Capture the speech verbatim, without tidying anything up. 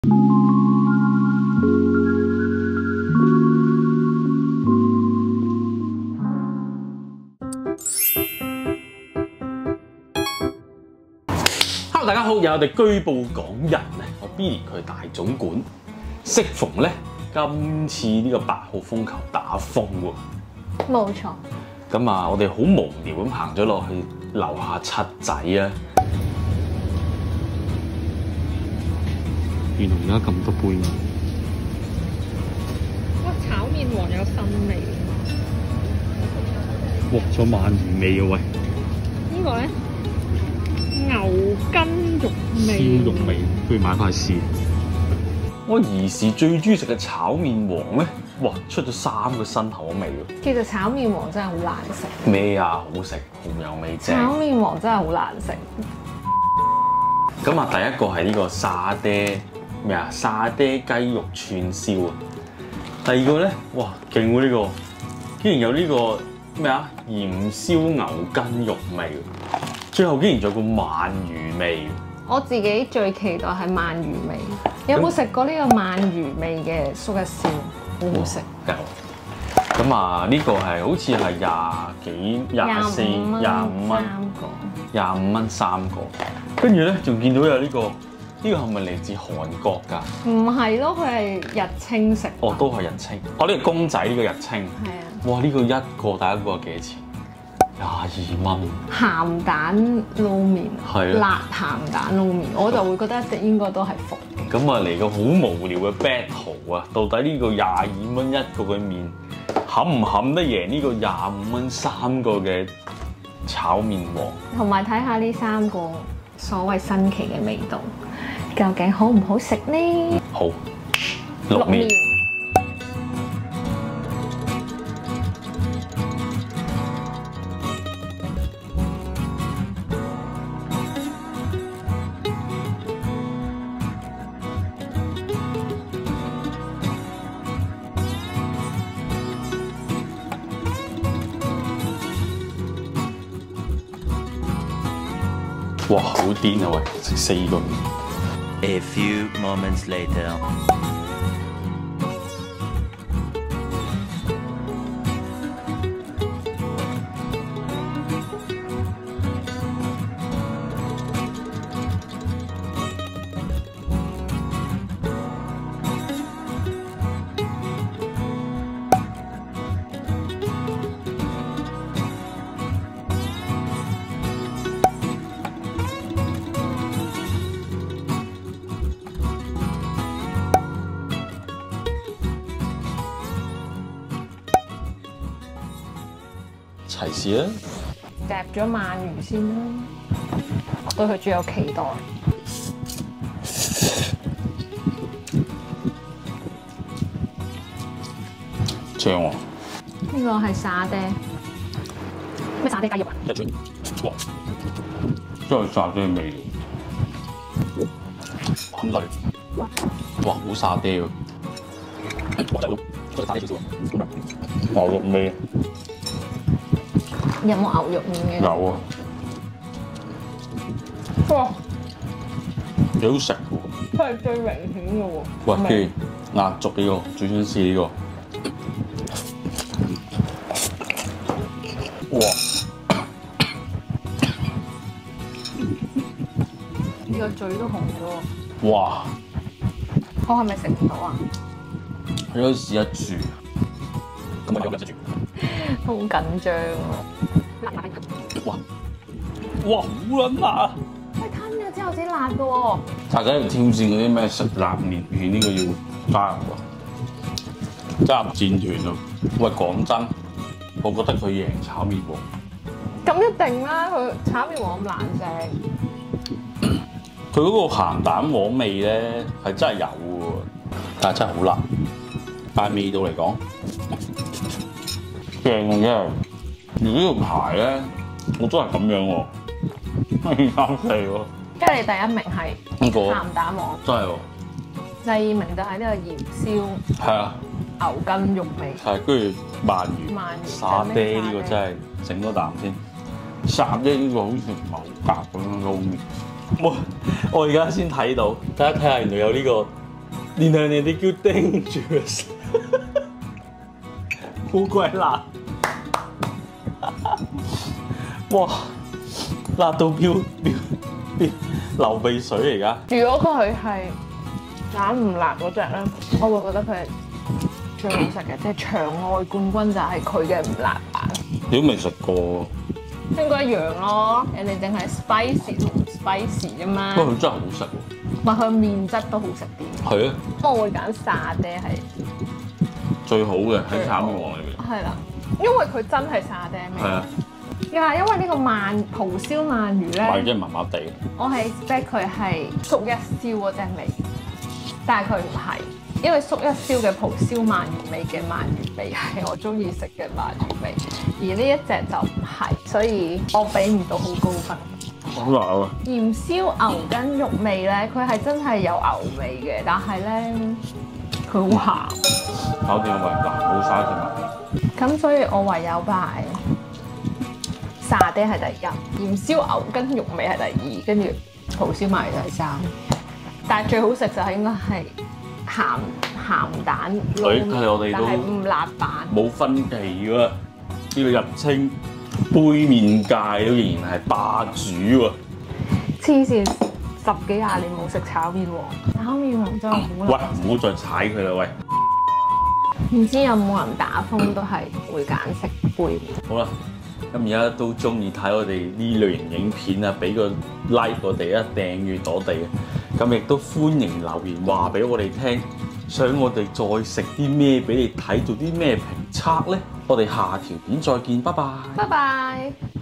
Hello， 大家好，有我哋居報港人咧，我 Billy 佢大總管，適逢咧今次呢個八號風球打風喎， 冇錯。 咁啊，我哋好無聊咁行咗落去樓下七仔啊，原來而家咁多杯， 哇！炒麵王有新味， 哇！仲有鰻魚味啊喂！ 呢個咧牛筋肉味， 燒肉味，不如買翻去試。我兒時最中意食嘅炒麵王咧，哇！出咗三個新口味喎。 其實炒麵王真係好難食。 咩啊？好食，好有味正。 炒麵王真係好難食。 咁啊，第一個係呢個沙爹咩啊？沙爹雞肉串燒啊。第二個咧，哇，勁喎呢個，竟然有呢個咩啊？鹽燒牛筋肉味。最後竟然仲有個鰻魚味。 我自己最期待係鰻魚味。有冇食過呢個鰻魚味嘅蘇吉燒？好好食。 有。咁啊，呢個係好似係廿幾、廿四、廿五蚊， 三個。 廿五蚊三個。跟住咧，仲見到有呢個，呢個係咪嚟自韓國㗎？ 唔係咯，佢係日清食。 哦，都係日清。哦，呢個公仔呢個日清。 係啊。 哇！呢個一個第一個幾多錢？廿二蚊。 鹹蛋撈麵， 係啊， 辣鹹蛋撈麵，我就會覺得應該都係服嘅。 咁啊嚟個好無聊嘅 battle 啊！到底呢個廿二蚊一個嘅麵，冚唔冚得贏呢個廿五蚊三個嘅炒麵王？ 同埋睇下呢三個所謂新奇嘅味道，究竟好唔好食呢？ 好，淥麵。哇！好癲啊喂，食四個麵。 A few moments later. 齊試啦！ 夾咗鰻魚先啦，我對佢最有期待。 正喎！ 呢個係沙爹，咩沙爹雞肉啊？ 一轉，哇！真係沙爹味，好嫩，哇！好沙爹喎！哇！大佬，都係沙爹少少喎，牛肉味。 有冇牛肉麵嘅？ 有啊！ 哇！ 幾好食喎！ 佢係最明顯嘅喎。 喂，跟住壓軸呢個，最想試呢個。哇！ 呢個嘴都紅咗。 哇！ 我係咪食唔到啊？ 你可以試一注。咁我有兩隻注。 好緊張啊！ 哇！哇！好撚辣啊！ 喂，吞咗之後先辣嘅喎。 大家要挑戰嗰啲咩食辣麵片，呢個要加入喎，加入戰團啊！喂，講真，我覺得佢贏炒麵王。 咁一定啦，佢炒麵王咁難食。 佢嗰個鹹蛋黃味咧係真係有喎，但係真係好辣。但係味道嚟講，正嘅真係。而呢個牌咧，我都係咁樣喎，二三四喎。 即係你第一名係呢個鹹蛋黃， 真係喎。 第二名就係呢個鹽燒係啊， 牛筋肉味。 係跟住鰻魚、 鰻魚沙爹呢個真係整多啖先。沙爹呢個好似唔係好夾咁樣撈麵。我我而家先睇到，大家睇下原來有呢個然後人哋叫 dangerous， 好鬼辣！哇，辣到飆飆飆流鼻水嚟㗎！ 如果佢係揀唔辣嗰只咧，我會覺得佢係最好食嘅，即係場外冠軍就係佢嘅唔辣版。 你都未食過， 應該一樣咯，人哋淨係 spicy 同唔 spicy 啫嘛。 不過佢真係好食喎。 唔係佢麵質都好食啲。 係啊， 我會揀沙爹係最好嘅喺炒麵王裏面。 係啦，因為佢真係沙爹味。 係啊， 又係因為呢個鰻蒲燒鰻魚咧， 但係真係麻麻地。 我係 expect 佢係縮一燒嗰隻味，但係佢唔係，因為縮一燒嘅蒲燒鰻魚味嘅鰻魚味係我中意食嘅鰻魚味，而呢一隻就唔係，所以我俾唔到好高分。 好辣啊！ 鹽燒牛筋肉味咧，佢係真係有牛味嘅，但係咧佢好鹹。 搞掂喂，嗱冇嘥隻鰻。 咁所以我唯有擺沙爹係第一，鹽燒牛筋肉味係第二，跟住蒲燒鰻魚第三。但係最好食就係應該係鹹鹹蛋撈佢係我哋都但係唔辣版。 冇分歧喎，呢個日清杯麵界都仍然係霸主喎。 黐線，十幾廿年冇食炒麵王，炒麵王真係好喂， 難。 唔好再踩佢啦，喂！ 唔知有冇人打風都係會揀食杯麵。 好啦，咁而家都中意睇我哋呢類型影片啊，俾個 like 我哋啊，訂閱我哋啊，咁亦都歡迎留言話俾我哋聽，想我哋再食啲咩俾你睇，做啲咩評測呢？我哋下條片再見，拜拜。 拜拜。